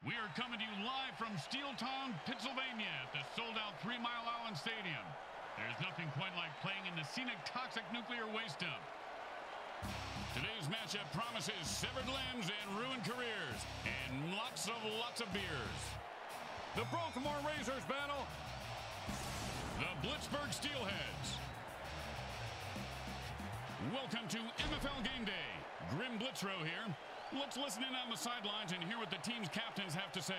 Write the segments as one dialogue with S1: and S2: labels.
S1: We are coming to you live from Steeltown, Pennsylvania at the sold-out 3 Mile Island Stadium. There's nothing quite like playing in the scenic toxic nuclear waste dump. Today's matchup promises severed limbs and ruined careers, and lots of beers. The Baltimore Razors battle the Blitzburg Steelheads. Welcome to MFL Game Day. Grim Blitzrow here. Let's listen in on the sidelines and hear what the team's captains have to say.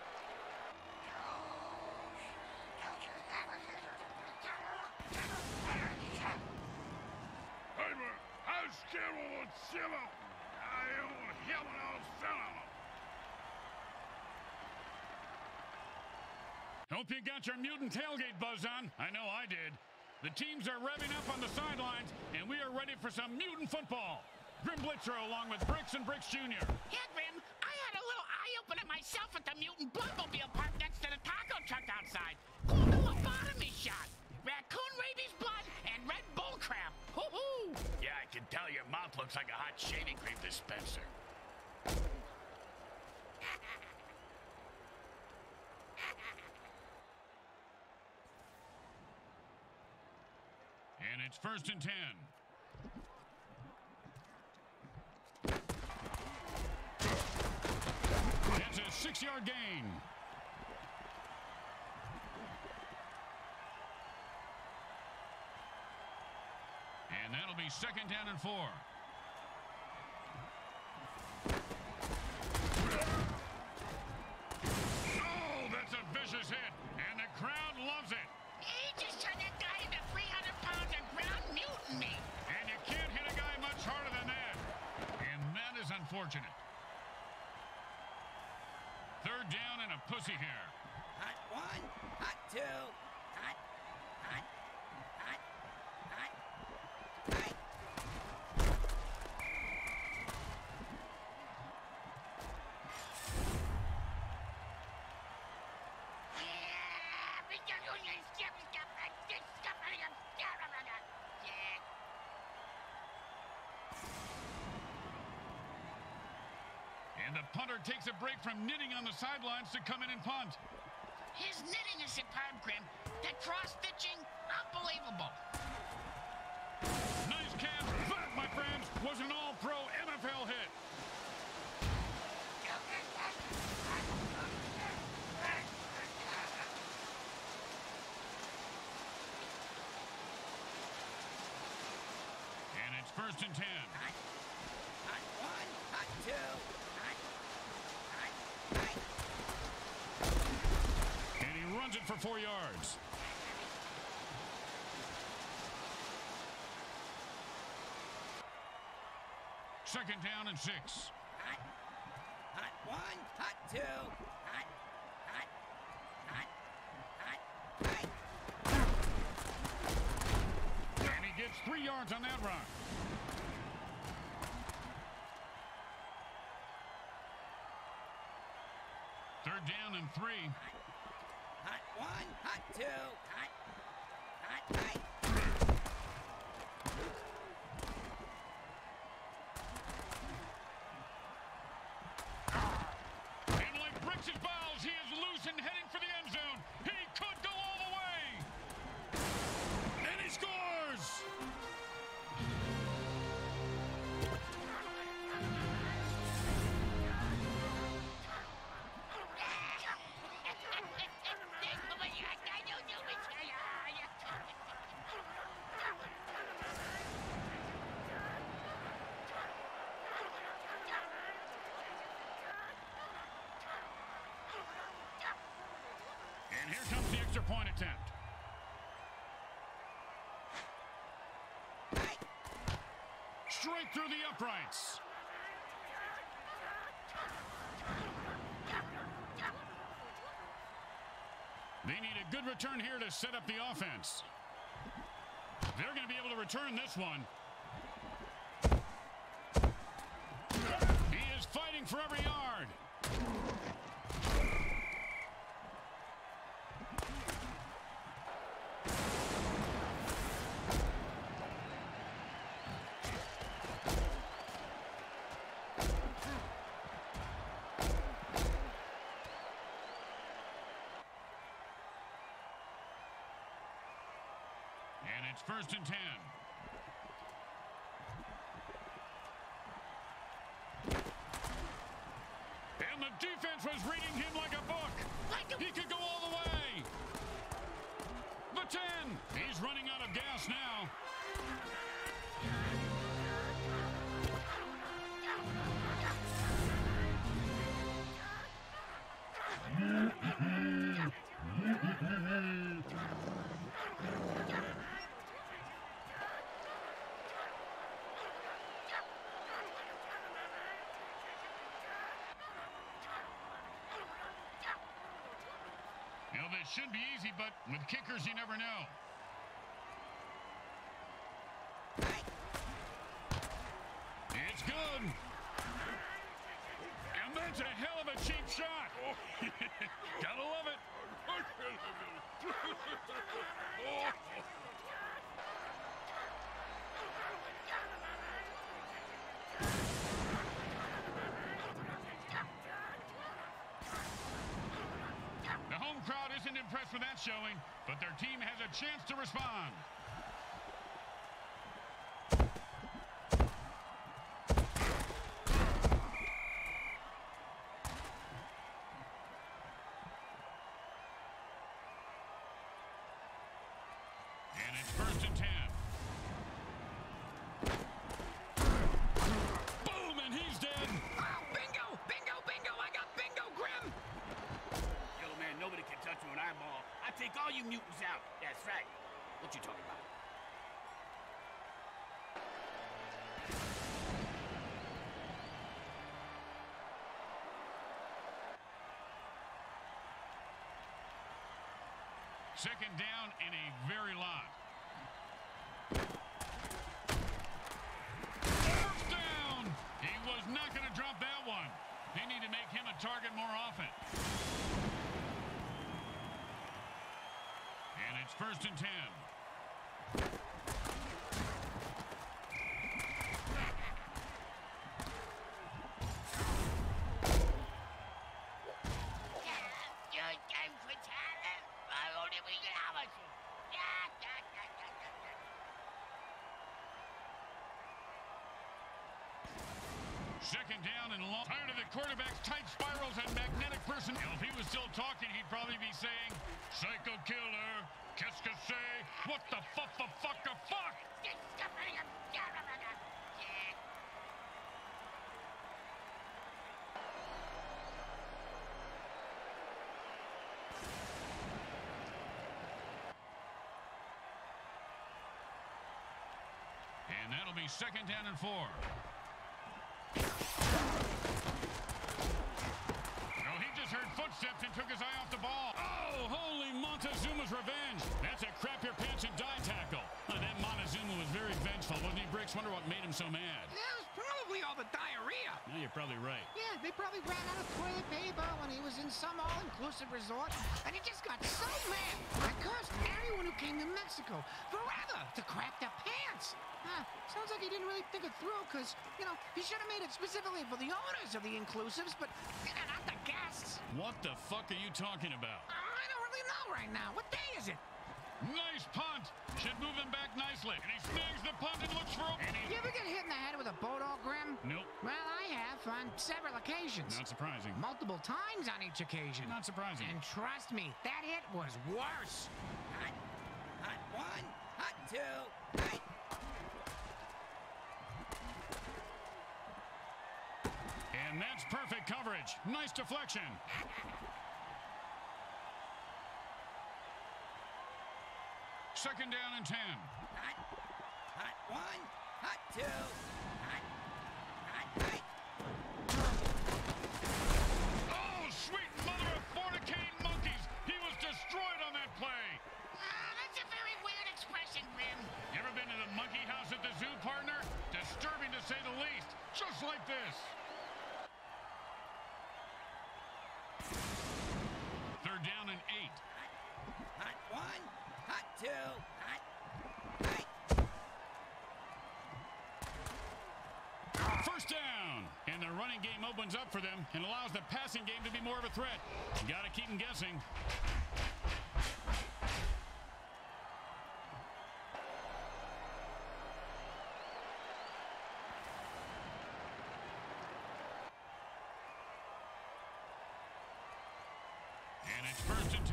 S1: Hope you got your mutant tailgate buzz on. I know I did. The teams are revving up on the sidelines, and we are ready for some mutant football. Grim Blitzrow along with Bricks and Bricks Jr.
S2: Yeah, Grim, I had a little eye-opener myself at the mutant bloodmobile park next to the taco truck outside. Cool new lobotomy shot. Raccoon rabies blood and red bull crap. Hoo-hoo!
S1: Yeah, I can tell your mouth looks like a hot shaving cream dispenser. And it's 1st and 10. That's a 6-yard gain. And that'll be 2nd down and 4. Oh, that's a vicious hit, and the crowd loves it.
S2: He just turned that guy into 300 pounds of ground mutant meat.
S1: And you can't hit a guy much harder than that. And that is unfortunate. 3rd down and a pussy hair.
S3: Hot 1, hot 2, hot, hot, hot, hot, hot.
S1: And the punter takes a break from knitting on the sidelines to come in and punt.
S2: His knitting is superb, Grim. That cross-stitching, unbelievable.
S1: Nice catch. That, my friends, was an all-pro MFL hit. And it's 1st and 10.
S3: Hot 1, hot 2, hot, hot, hot.
S1: And he runs it for 4 yards. Second down and 6.
S3: Hot 1, hot 2, hot, hot, hot, hot, hot.
S1: And he gets 3 yards on that run. Third down and 3.
S3: Hot 1, hot 2, hot, hot, hot.
S1: And like Bricks' balls, he is loose and heading for the end zone. He could go all the way. And he scores! And here comes the extra point attempt. Straight through the uprights. They need a good return here to set up the offense. They're going to be able to return this one. He is fighting for every yard. It's 1st and 10. And the defense was reading him like a book. He could go all the way. The 10. He's running out of gas now. You know, this should be easy, but with kickers, you never know. It's good. And that's a hell of a cheap shot. Gotta love it. The home crowd isn't impressed with that showing, but their team has a chance to respond. And it's 1st and 10. Boom, and he's dead.
S2: Oh, bingo! Bingo, bingo! I got bingo, Grim!
S3: Yo, man, nobody can touch me when I ball. I take all you mutants out. That's right. What you talking about?
S1: Second down and a very lot. First down! He was not going to drop that one. They need to make him a target more often. And it's 1st and 10. Second down and long. Tired of the quarterback's tight spirals and magnetic person. If he was still talking, he'd probably be saying, Psycho killer, qu'est-ce que c'est? What the fuck? And that'll be 2nd down and 4. Heard footsteps and took his eye off the ball. Oh, holy Montezuma's revenge. That's a crap your pants and die tackle. That Montezuma was very vengeful, wasn't he, Bricks? Wonder what made him so mad.
S2: That was probably all the diarrhea.
S1: Yeah, you're probably right.
S2: Yeah, they probably ran out of toilet paper when he was in some all-inclusive resort, and he just got so mad. I cursed everyone who came to Mexico forever to crap their pants. Sounds like he didn't really think it through, because, you know, he should have made it specifically for the owners of the inclusives, but not the guests.
S1: What the fuck are you talking about?
S2: I don't really know right now. What day is it?
S1: Nice punt. Should move him back nicely. And he snags the punt and looks for a...
S2: You ever get hit in the head with a boat all, Grim?
S1: Nope.
S2: Well, I have on several occasions.
S1: Not surprising.
S2: Multiple times on each occasion.
S1: Not surprising.
S2: And trust me, that hit was worse.
S3: Hot. Hot 1. Hot 2. Hot.
S1: And that's perfect coverage. Nice deflection. Second down and 10.
S3: Hot. Hot 1. Hot 2. Hot. Hot. Hot.
S1: Oh, sweet mother of fornicating monkeys. He was destroyed on that play.
S2: That's a very weird expression, Grim.
S1: You ever been to the monkey house at the zoo, partner? Disturbing to say the least. Just like this. Third down and 8.
S3: Hot 1. Hot 2. Hot. Hot.
S1: First down. And the running game opens up for them and allows the passing game to be more of a threat. You got to keep them guessing. And it's 1st and 10.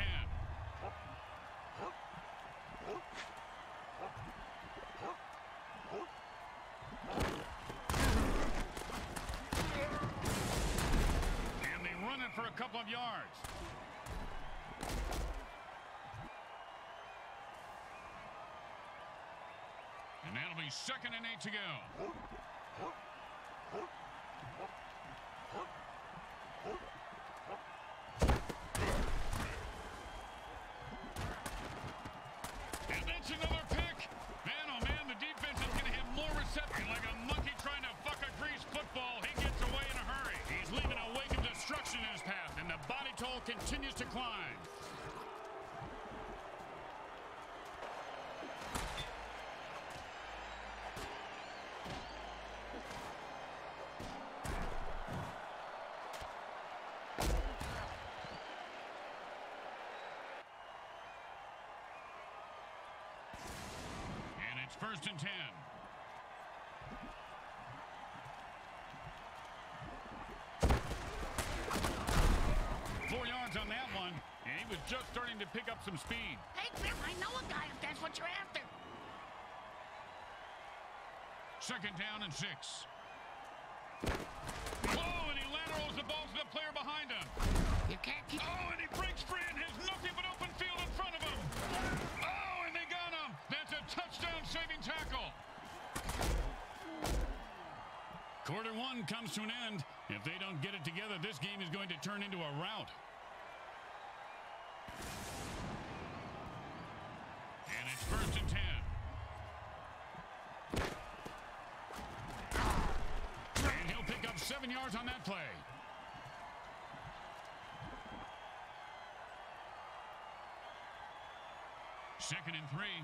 S1: And they run it for a couple of yards. And that'll be 2nd and 8 to go. And that's another pick. Man, oh man, the defense is going to have more reception. Like a monkey trying to fuck a greased football, he gets away in a hurry. He's leaving a wake of destruction in his path, and the body toll continues to climb. It's 1st and 10. 4 yards on that one, and he was just starting to pick up some speed.
S2: Hey, Grim, I know a guy if that's what you're after.
S1: 2nd down and 6. Oh, and he laterals the ball to the player behind him.
S2: You can't keep...
S1: Oh, and he breaks free and has nothing but open field in front of him. Oh, and they got him. That's a touchdown-saving tackle. Quarter 1 comes to an end. If they don't get it together, this game is going to turn into a rout. And it's 1st and 10. And he'll pick up 7 yards on that play. Second and 3.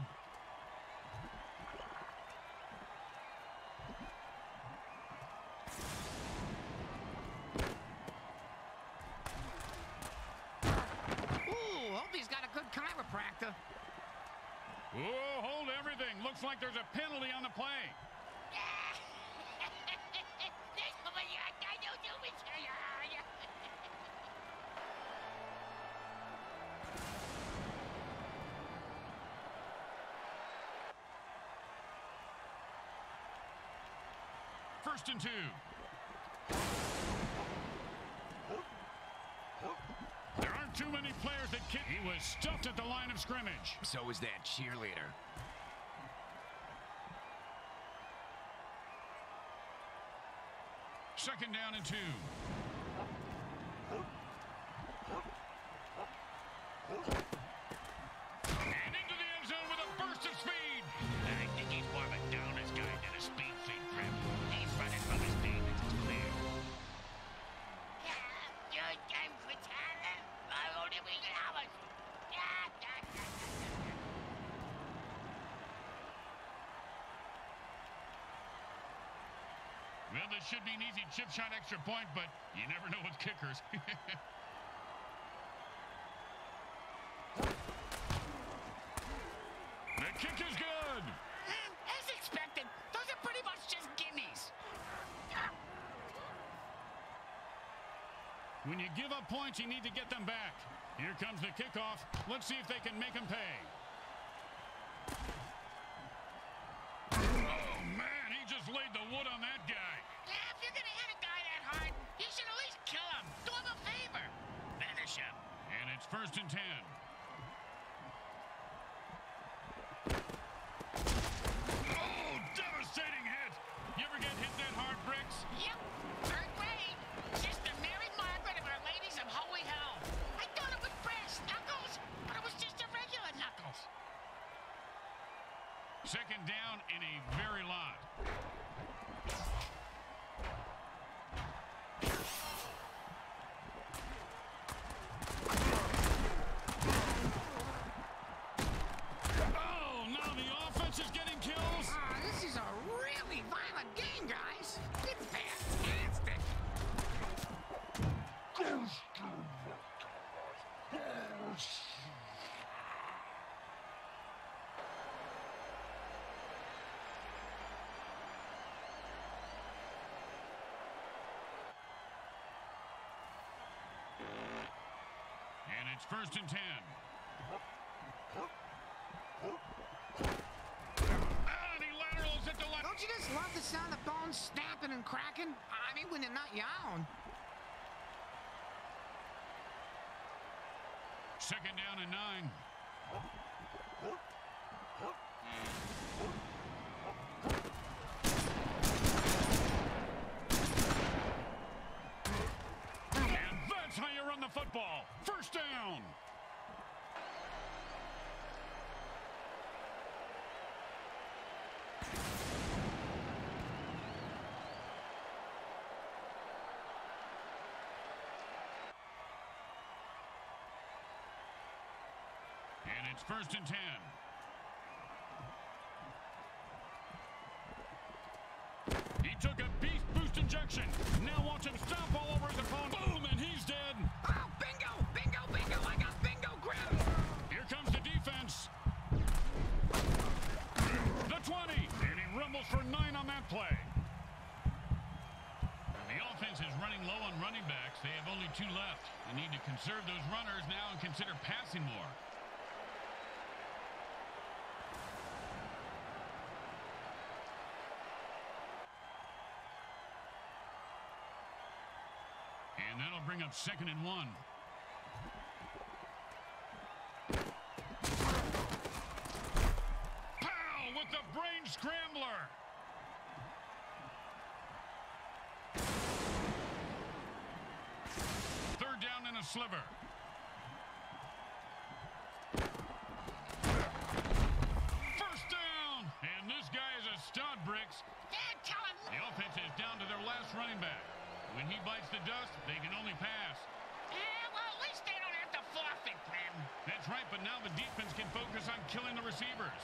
S2: Ooh, hope he's got a good chiropractor.
S1: Whoa, hold everything. Looks like there's a penalty on the play. First and 2. There aren't too many players that can. He was stuffed at the line of scrimmage.
S4: So was that cheerleader.
S1: Second down and 2. And into the end zone with a burst of speed.
S3: I think he's more of a downers guy than a speed freak, Grim. He's running from his speed. It's clear.
S1: Well, this should be an easy chip shot extra point, but you never know with kickers. The kick is good.
S2: As expected, those are pretty much just gimmies.
S1: When you give up points, you need to get them back. Here comes the kickoff. Let's see if they can make them pay. Oh, man, he just laid the wood on that guy.
S2: Yeah, if you're gonna hit a guy that hard, you should at least kill him. Do him a favor.
S3: Finish him.
S1: And it's 1st and 10. Oh, devastating hit. You ever get hit that hard, Bricks?
S2: Yep, 3rd grade. Sister Mary Margaret of Our Ladies of Holy Hell. I thought it was brass knuckles, but it was just a regular knuckles.
S1: 2nd down and a very lot. it's 1st and 10. And he laterals at the left.
S2: Don't you just love the sound of bones snapping and cracking? I mean, when they're not your own.
S1: 2nd down and 9. And that's how you run the football. 1st down. And it's 1st and 10. He took a beast boost injection. Now watch him stomp all over his opponent. Boom, and he's dead.
S2: Oh, bingo, bingo, bingo. I got bingo grip.
S1: Here comes the defense. The 20. And he rumbles for 9 on that play. The offense is running low on running backs. They have only 2 left. They need to conserve those runners now and consider passing more. And that'll bring up 2nd and 1. Pow! With the brain scrambler. Third down and a sliver. First down. And this guy is a stud, Bricks.
S2: Dad, tell him.
S1: The offense is down to their last running back. When he bites the dust, they can only pass.
S2: Yeah, well, at least they don't have to forfeit, Clem.
S1: That's right, but now the defense can focus on killing the receivers.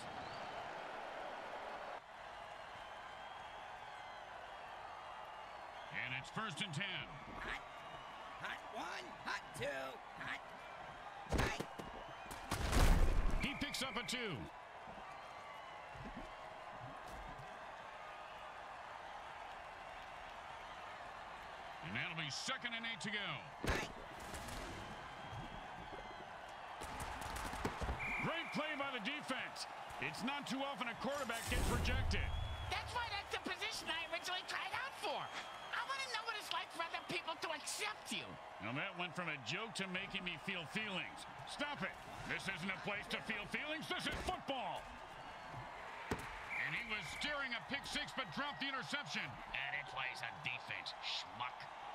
S1: And it's 1st and 10.
S4: Hot, hot 1, hot 2, hot.
S1: He picks up a 2. And that'll be 2nd and 8 to go. Great play by the defense. It's not too often a quarterback gets rejected.
S2: That's why that's the position I originally tried out for. I want to know what it's like for other people to accept you.
S1: Now that went from a joke to making me feel feelings. Stop it. This isn't a place to feel feelings. This is football. And he was steering a pick 6 but dropped the interception.
S3: And that's why he's on defense, schmuck.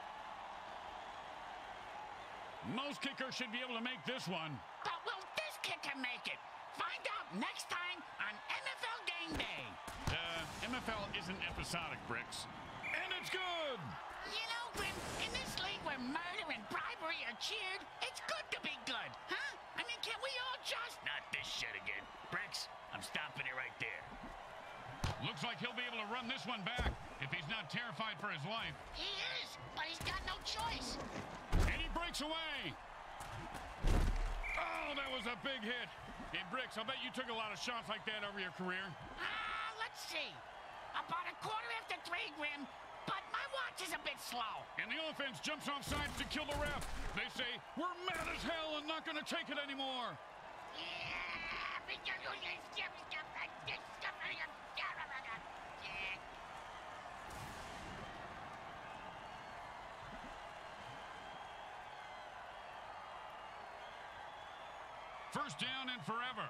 S1: Most kickers should be able to make this one.
S2: But will this kicker make it? Find out next time on NFL Game Day.
S1: MFL isn't episodic, Bricks. And it's good!
S2: You know, Grim, in this league where murder and bribery are cheered, it's good to be good, huh? I mean, can we all just...
S3: Not this shit again. Bricks, I'm stopping it right there.
S1: Looks like he'll be able to run this one back if he's not terrified for his life.
S2: He is, but he's got no choice.
S1: And he breaks away. Oh, that was a big hit. Hey, Bricks, I bet you took a lot of shots like that over your career.
S2: Let's see. About a quarter after 3, Grim, but my watch is a bit slow.
S1: And the offense jumps off sides to kill the ref. They say, we're mad as hell and not going to take it anymore. First down and forever.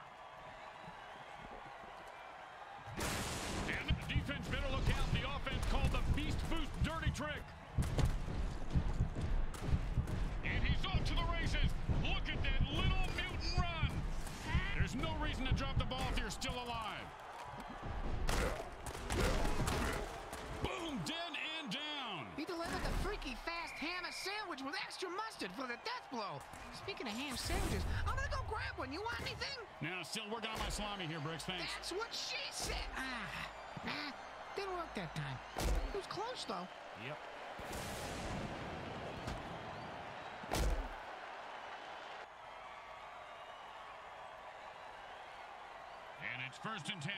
S1: And the defense better look out. The offense called the Beast Boost dirty trick. And he's off to the races. Look at that little mutant run. There's no reason to drop the ball if you're still alive. Boom, dead and down.
S2: He delivered the freaky fast ham sandwich with extra mustard for the death blow. Speaking of ham sandwiches, I'm gonna go grab one. You want anything?
S1: Now, still working on my salami here, Bricks. Thanks.
S2: That's what she said. Didn't work that time. It was close, though.
S1: Yep. And it's 1st and 10.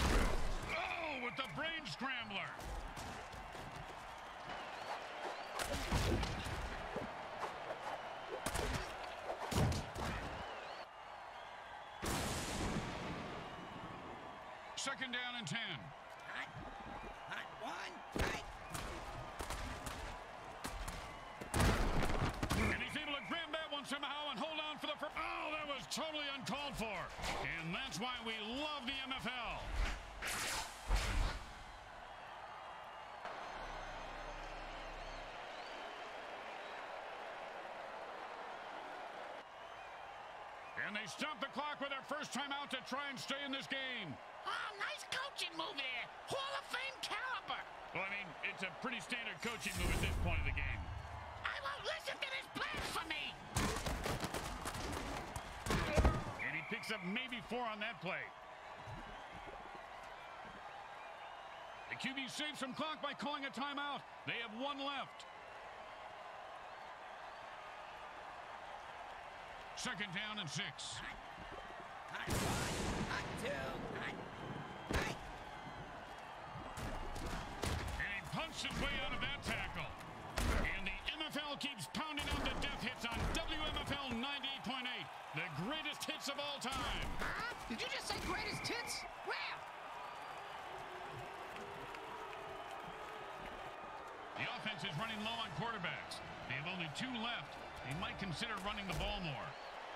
S1: Oh, with the brain scrambler. Second down and 10.
S4: Hot. Hot one. Hot.
S1: And he's able to grab that one somehow and hold on for the first. Oh, that was totally uncalled for. And that's why we love the MFL. And they stop the clock with their first time out to try and stay in this game.
S2: Oh, nice coaching move there. Hall of Fame caliber.
S1: Well, I mean, it's a pretty standard coaching move at this point of the game.
S2: I won't listen to this blasphemy.
S1: And he picks up maybe 4 on that play. The QB saves some clock by calling a timeout. They have 1 left. Second down and 6.
S4: Hot one. Hot two. Hot. Hot.
S1: And he punched his way out of that tackle. And the MFL keeps pounding out the death hits on WMFL 98.8. The greatest hits of all time.
S2: Huh? Did you just say greatest hits? Where?
S1: The offense is running low on quarterbacks. They have only 2 left. They might consider running the ball more.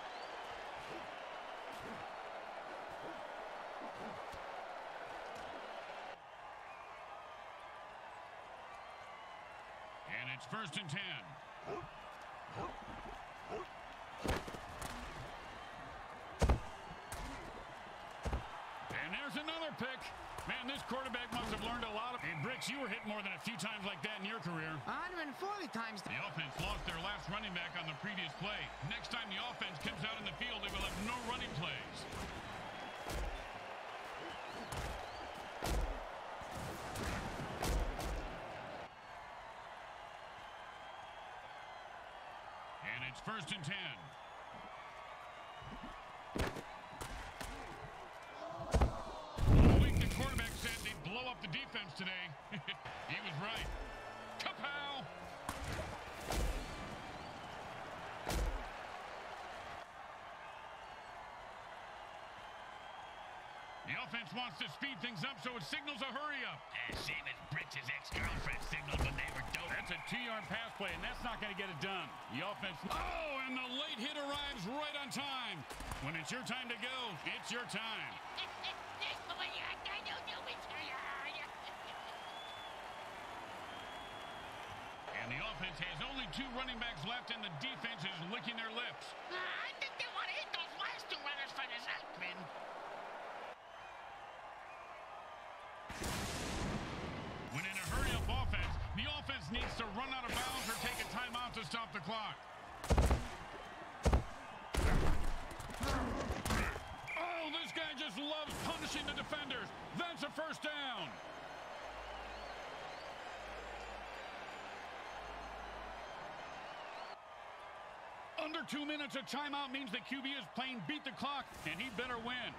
S1: And it's first and 10. And there's another pick. Man, this quarterback must have learned a lot. Hey, Bricks, you were hit more than a few times like that in your career.
S2: 140 times.
S1: The offense lost their last running back on the previous play. Next time the offense comes out in the field, they will have no running plays. And it's first and 10. All week the quarterback said they'd blow up the defense today. He was right. Kapow! The offense wants to speed things up, so it signals a hurry up.
S3: Same as Bricks' ex-girlfriend signaled when they were dope.
S1: That's a 2-yard pass play, and that's not going to get it done. The offense... Oh, and the late hit arrives right on time. When it's your time to go, it's your time. And the offense has only 2 running backs left, and the defense is licking their lips.
S2: I think they want to hit those last 2 runners for this Aikman.
S1: When in a hurry-up offense, the offense needs to run out of bounds or take a timeout to stop the clock. Oh, this guy just loves punishing the defenders. That's a first down. Under 2 minutes, a timeout means the QB is playing beat the clock, and he better win.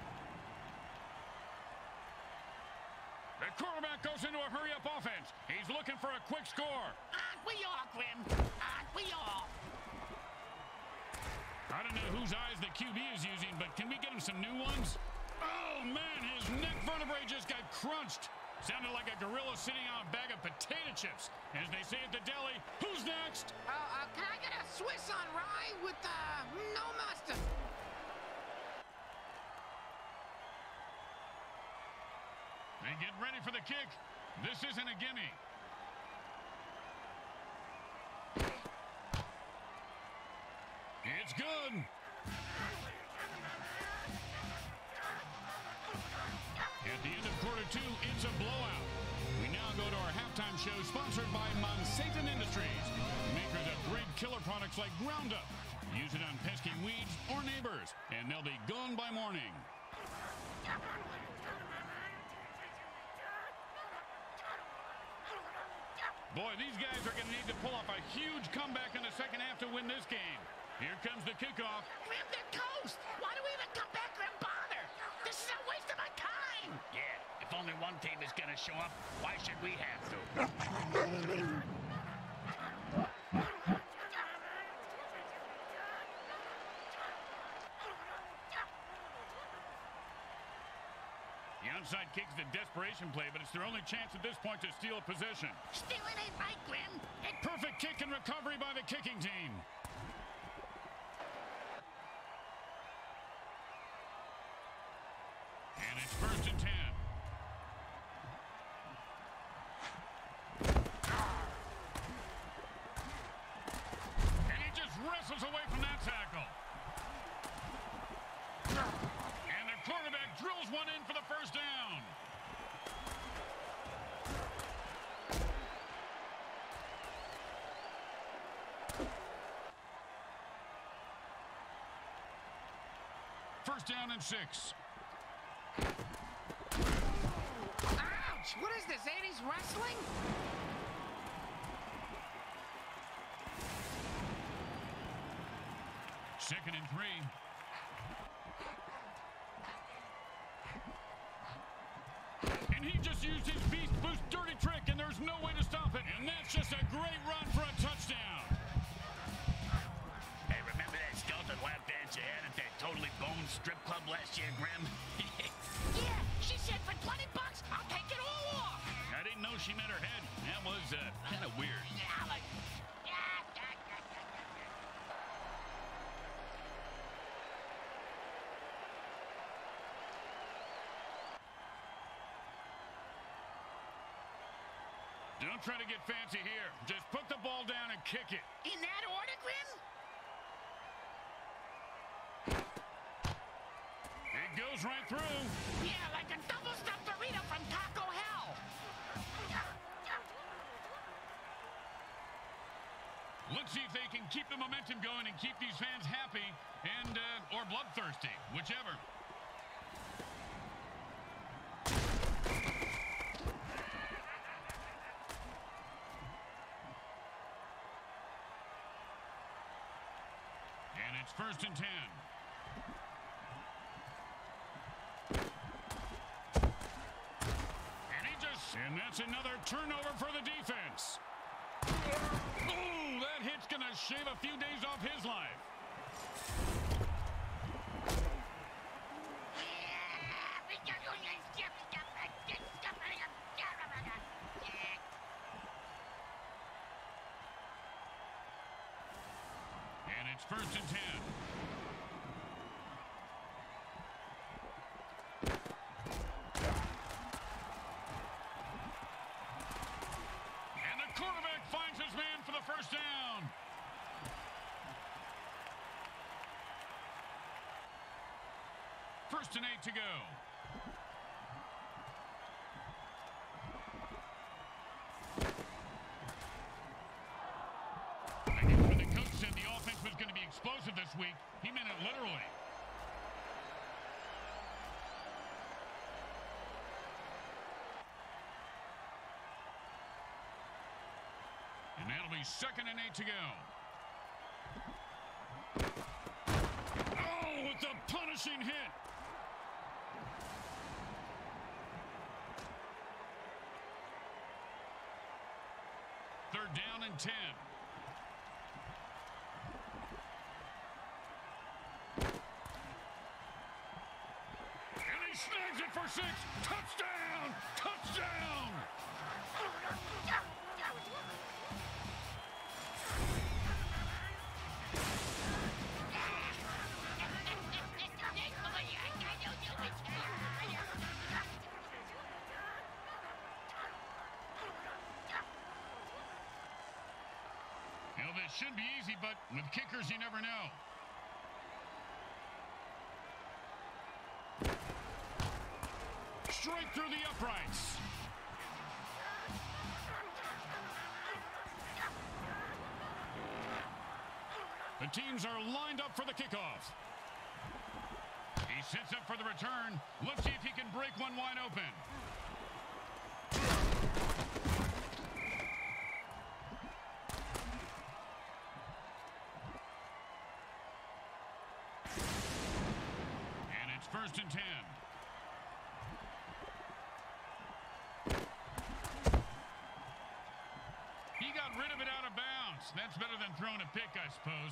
S1: The quarterback goes into a hurry-up offense. He's looking for a quick score.
S2: Aren't we all, Grim? Aren't we all?
S1: I don't know whose eyes the QB is using, but can we get him some new ones? Oh, man, his neck vertebrae just got crunched. Sounded like a gorilla sitting on a bag of potato chips. As they say at the deli, who's next?
S2: Can I get a Swiss on rye with, no mustard?
S1: They get ready for the kick. This isn't a gimme. It's good. At the end of quarter 2, it's a blowout. We now go to our halftime show sponsored by Monsatan Industries, makers of great killer products like Roundup. Use it on pesky weeds or neighbors, and they'll be gone by morning. Boy, these guys are going to need to pull off a huge comeback in the second half to win this game. Here comes the kickoff.
S2: Grim, they're toast. Why do we even come back and bother? This is a waste of my time.
S3: Yeah, if only one team is gonna show up, why should we have to?
S1: onside kick is a desperation play, but it's their only chance at this point to steal possession.
S2: Stealing ain't right, Grim.
S1: Perfect kick and recovery by the kicking team. And it's 1st and 10. And he just wrestles away from that tackle. And the quarterback drills one in for the first down. First down and 6.
S2: Ouch! What is this, 80s wrestling?
S1: Second and 3. And he just used his Beast Boost dirty trick, and there's no way to stop it. And that's just a great run for a touchdown.
S3: Hey, remember that skeleton lap dance you had at that Totally Boned strip club last year, Grim?
S2: Yeah, she said for $20, I'll take it all off.
S1: I didn't know she meant her head. That was kind of weird.
S2: Yeah, like...
S1: Don't try to get fancy here. Just put the ball down and kick it.
S2: In that order, Grim?
S1: It goes right through.
S2: Yeah, like a double-stuffed burrito from Taco Hell.
S1: Let's see if they can keep the momentum going and keep these fans happy and or bloodthirsty, whichever. And it's 1st and 10. And that's another turnover for the defense. Ooh, that hit's going to shave a few days off his life. And it's 1st and 10. First down. First and 8 to go. I guess when the coach said the offense was going to be explosive this week, he meant it literally. And that'll be 2nd and 8 to go. Oh, with the punishing hit. Third down and 10. And he snags it for 6. Touchdown! Touchdown! You know, this should be easy, but with kickers, you never know. Straight through the uprights. The teams are lined up for the kickoff. He sets up for the return. Let's see if he can break one wide open. And it's 1st and 10. He got rid of it out of bounds. That's better than throwing a pick, I suppose.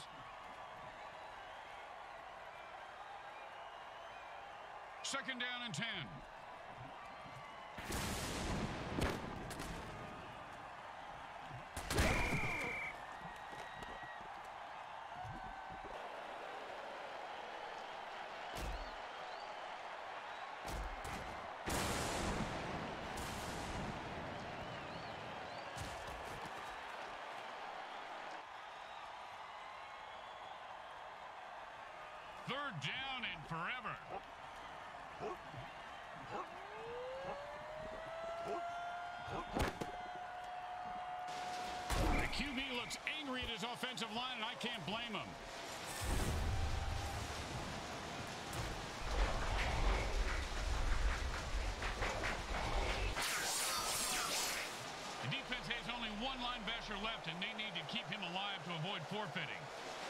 S1: Second down and 10. Third down and forever. The QB looks angry at his offensive line, and I can't blame him. The defense has only one linebacker left, and they need to keep him alive to avoid forfeiting.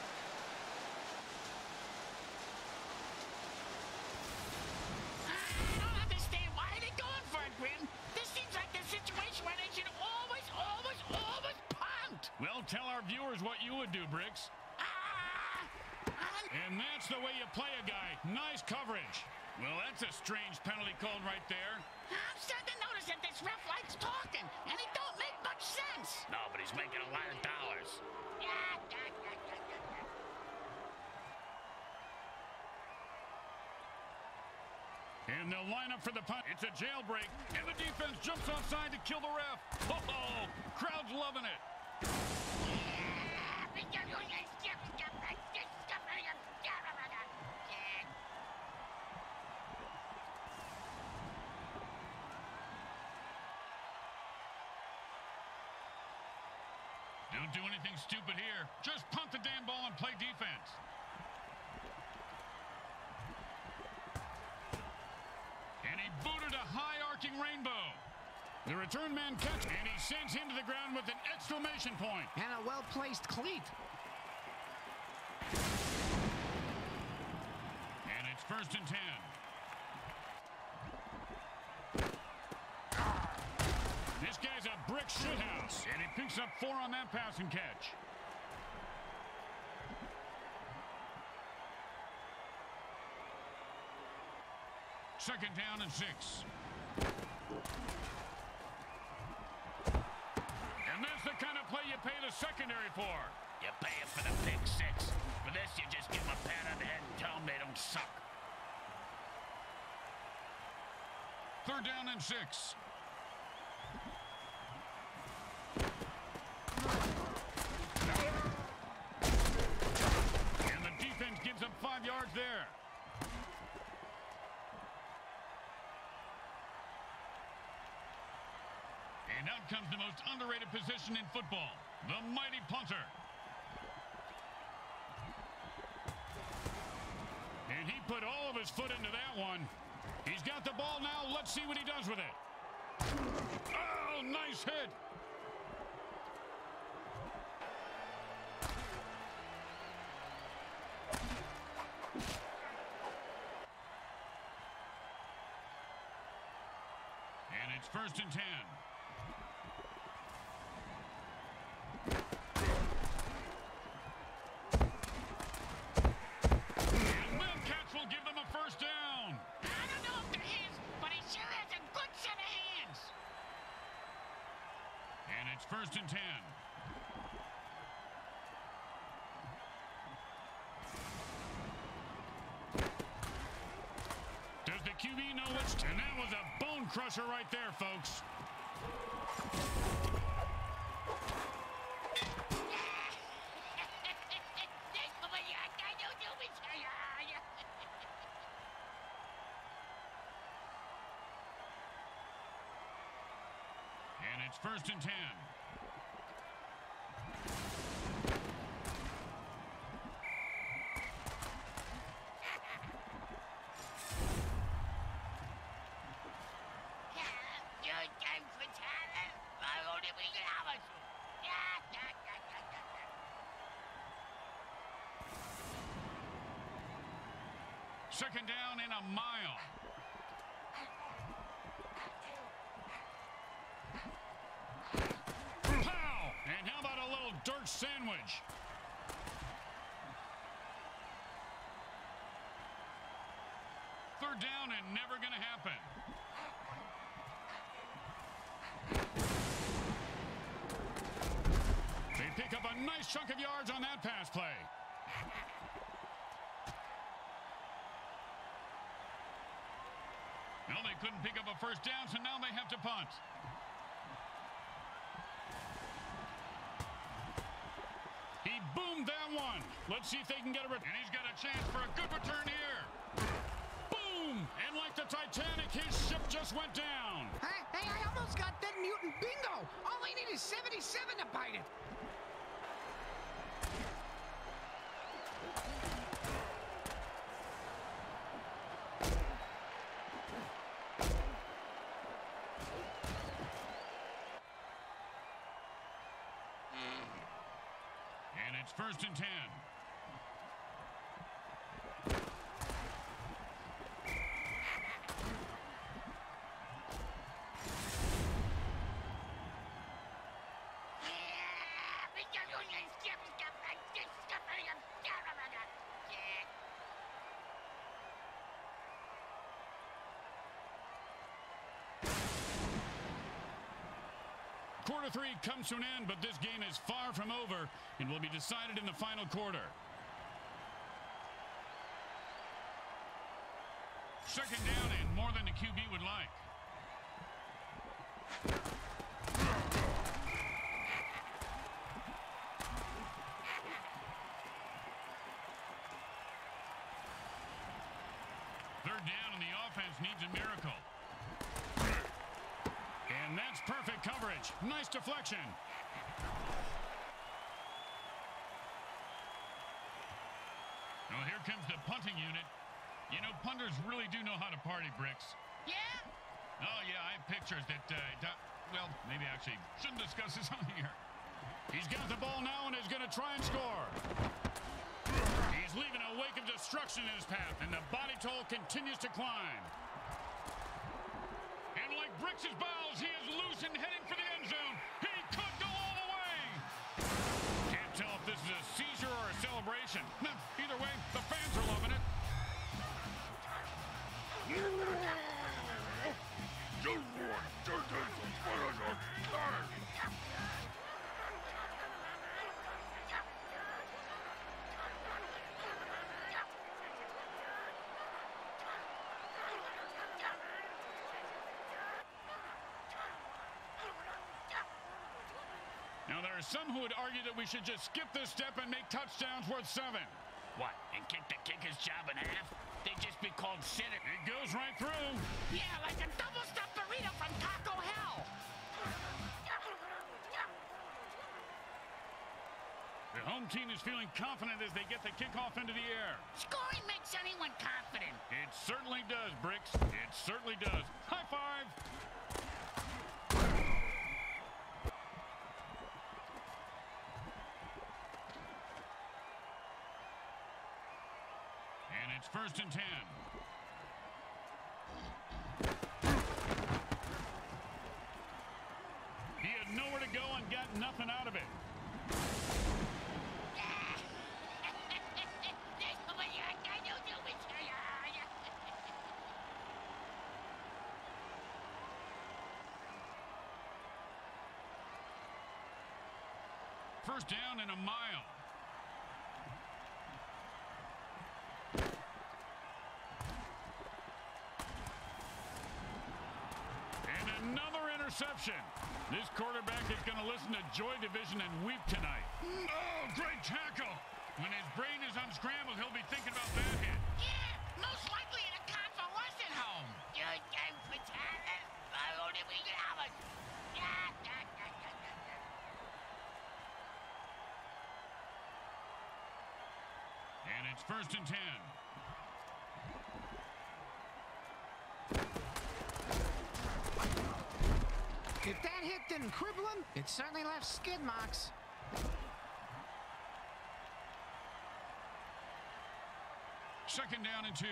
S1: Well, tell our viewers what you would do, Bricks. And that's the way you play a guy. Nice coverage. Well, that's a strange penalty called right there.
S2: I'm starting to notice that this ref likes talking, and it don't make much sense.
S3: No, but he's making a lot of dollars.
S1: And they'll line up for the punt. It's a jailbreak, and the defense jumps offside to kill the ref. Oh, crowd's loving it. Don't do anything stupid here. Just punt the damn ball and play defense. And he booted a high-arcing rainbow. The return man catch, and he sends him to the ground with an exclamation point.
S5: And a well-placed cleat.
S1: And it's 1st and 10. This guy's a brick shithouse, and he picks up 4 on that passing catch. Second down and 6. And that's the kind of play you pay the secondary for.
S3: You pay him for the pick 6. For this, you just give them a pat on the head and tell them they don't suck.
S1: 3rd down and 6. And the defense gives up 5 yards there. And out comes the most underrated position in football, the mighty punter. And he put all of his foot into that one. He's got the ball now. Let's see what he does with it. Oh, nice hit. And it's 1st and 10. Will give them a 1st down.
S2: I don't know if they're his, but he sure has a good set of hands.
S1: And it's 1st and 10. Does the QB know what's... And that was a bone crusher right there, folks. And it's 1st and 10. Second down in a mile. Pow! And how about a little dirt sandwich? Third down and never going to happen. chunk of yards on that pass play. No, they couldn't pick up a first down, so now they have to punt. He boomed that one. Let's see if they can get a return. And he's got a chance for a good return here. Boom! And like the Titanic, his ship just went down.
S5: Hey, I almost got that mutant bingo. All I need is 77 to bite it.
S1: And it's 1st and 10. Quarter 3 comes to an end, but this game is far from over and will be decided in the final quarter. 2nd down and more than the QB would like. Third down and the offense needs a miracle. And that's perfect coverage. Nice deflection. Well, here comes the punting unit. You know, punters really do know how to party, Bricks.
S2: Yeah?
S1: Oh, yeah, I have pictures that, well, maybe I actually shouldn't discuss this on here. He's got the ball now and is going to try and score. He's leaving a wake of destruction in his path, and the body toll continues to climb. And like Bricks' balls, he is loose and heading for the end zone. He could go all the way. Can't tell if this is a seizure or a celebration. Either way, the fans are loving it. Now, there are some who would argue that we should just skip this step and make touchdowns worth 7.
S2: What, and kick the kicker's job in half? They'd just be called center.
S1: It goes right through.
S2: Yeah, like a double-stuffed burrito from Taco Hell.
S1: The home team is feeling confident as they get the kickoff into the air.
S2: Scoring makes anyone confident.
S1: It certainly does, Bricks. It certainly does. High five. And it's 1st and 10. He had nowhere to go and got nothing out of it. First down and a mile. And another interception. This quarterback is going to listen to Joy Division and weep tonight. Oh, great tackle. When his brain is unscrambled, he'll be thinking about that hit.
S2: Yeah, most likely in a convalescent home.
S1: And it's 1st and 10.
S5: If that hit didn't cripple him, it certainly left skid marks.
S1: Second down and 2.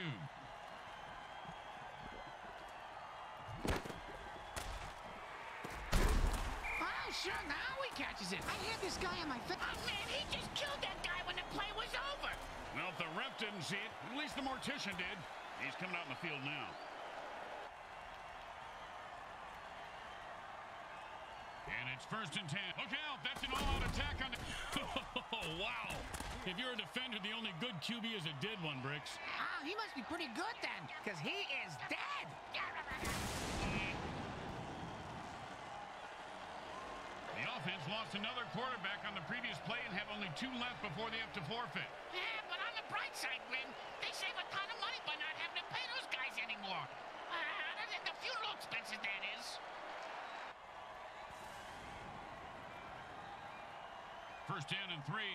S5: Oh, sure, now he catches it. I had this guy on my face.
S2: Oh, man, he just killed that guy when the play was over.
S1: Well, if the ref didn't see it, at least the mortician did. He's coming out in the field now. And it's 1st and 10. Look out, that's an all-out attack on the... Oh, wow. If you're a defender, the only good QB is a dead one, Bricks.
S5: Ah, he must be pretty good then, because he is dead.
S1: The offense lost another quarterback on the previous play and have only 2 left before they have to forfeit.
S2: Yeah, but on the bright side, Grim, they save a ton of money by not having to pay those guys anymore. Other than the funeral expenses, that is.
S1: First down and 3.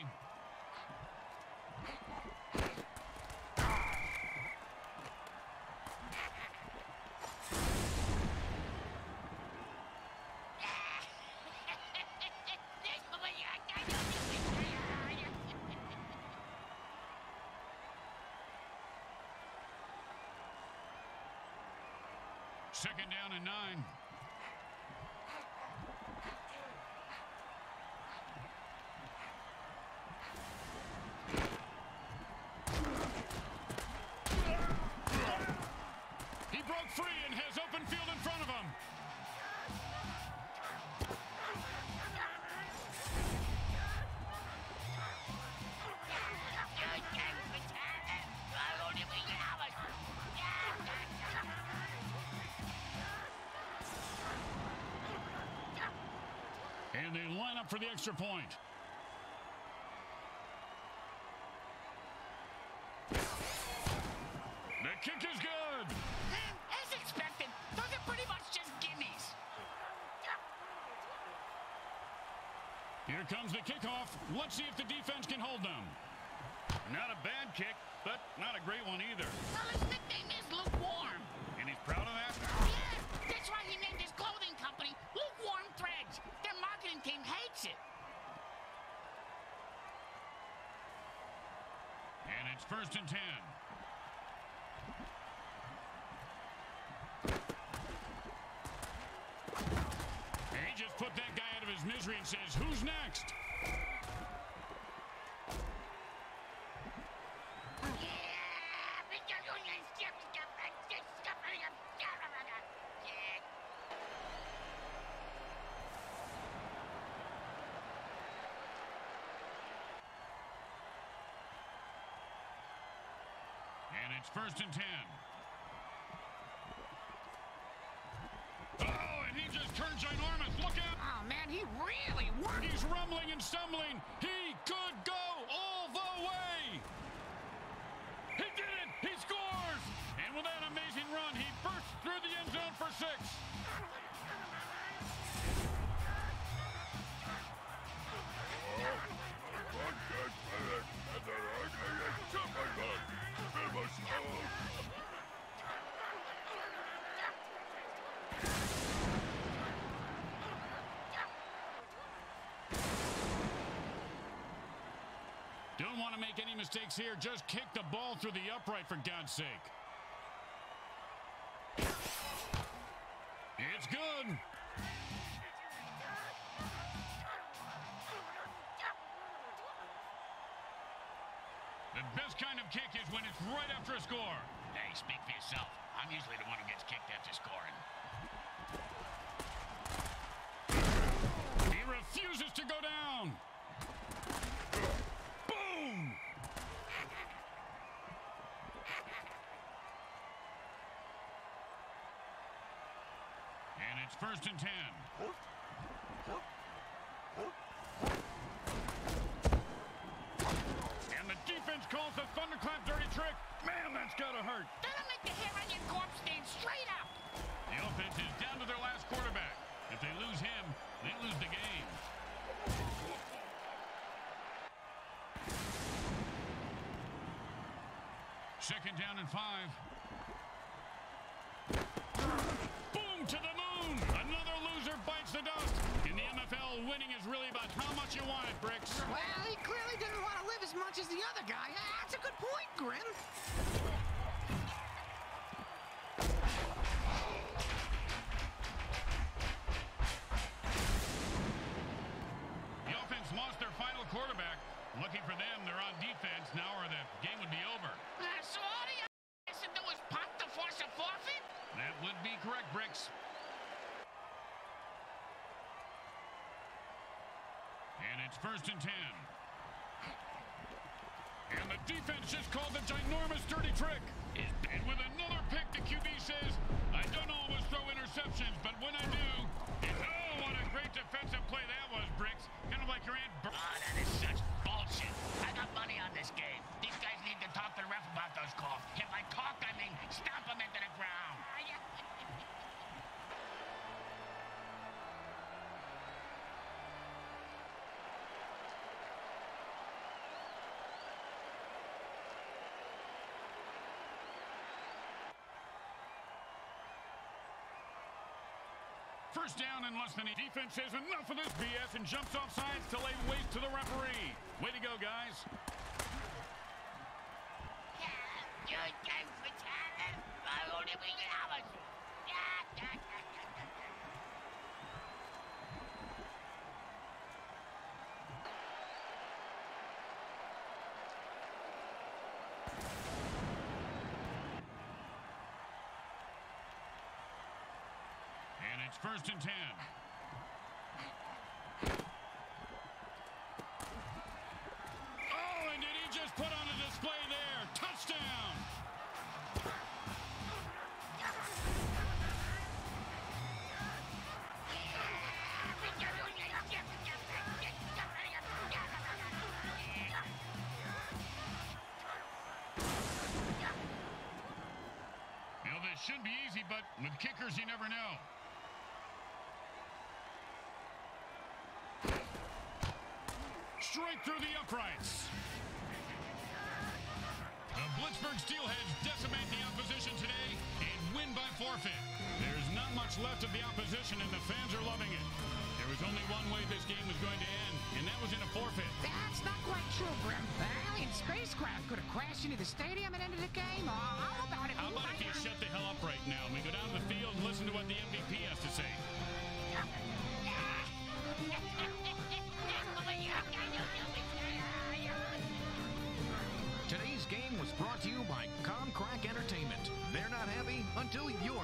S1: Second down and 9. He broke free and has open field in front of him. And they line up for the extra point. The kick is good.
S2: As expected, those are pretty much just gimmies.
S1: Here comes the kickoff. Let's see if the defense can hold them. Not a bad kick, but not a great one either.
S2: Well, his nickname is Lukewarm.
S1: And he's proud of that?
S2: Yeah, that's why he named his clothing company Lukewarm Threads. Their marketing team hates it.
S1: And it's 1st and 10. He just put that guy out of his misery and says, who's next? And it's 1st and 10. Oh, and he just turned ginormous. Look out.
S5: Oh, man, he really worked.
S1: He's rumbling and stumbling. He could go all the way. He did it. He scores. And with that amazing run, he bursts through the end zone for 6. Don't want to make any mistakes here. Just kick the ball through the upright, for God's sake. It's good. The best kind of kick is when it's right after a score.
S2: Hey, speak for yourself. I'm usually the one who gets kicked after scoring.
S1: He refuses to go down. Boom! And it's 1st and 10. And the defense calls the thunderclap dirty trick. Man, that's gotta hurt.
S2: That'll make the hair on your corpse stand straight up.
S1: The offense is down to their last quarterback. If they lose him, they lose the game. Second down and 5. Boom to the moon. Another loser bites the dust. In the MFL, winning is really about how much you want it, Bricks.
S5: Well, he clearly didn't want to live as much as the other guy. That's a good point, Grim.
S1: The offense lost their final quarterback. Lucky for them, they're on defense now or the game would be over.
S2: So all the has to do is punt to force a forfeit?
S1: That would be correct, Bricks. it's 1st and 10. And the defense just called the ginormous dirty trick. And with another pick, the QB says, I don't always throw interceptions, but when I do, it's, oh, what a great defensive play that was, Bricks. Kind of like your Aunt
S2: Oh, that is such bullshit. I got money on this game. These guys need to talk to the ref about those calls. If I talk, I mean stomp them into the ground.
S1: First down and less than defense says enough of this BS and jumps off sides to lay waste to the referee. Way to go, guys. And it's 1st and 10. Oh, and did he just put on a display there? Touchdown! Now, this should be easy, but with kickers, you never know. Straight through the uprights. The Blitzburg Steelheads decimate the opposition today and win by forfeit. There's not much left of the opposition, and the fans are loving it. There was only one way this game was going to end, and that was in a forfeit.
S5: That's not quite true, Grim. An alien spacecraft could have crashed into the stadium and ended the game. How about it?
S1: How about if you shut the hell up right now and we go down to the field and listen to what the MVP has to say?
S6: Today's game was brought to you by Comcrack Entertainment. They're not happy until you're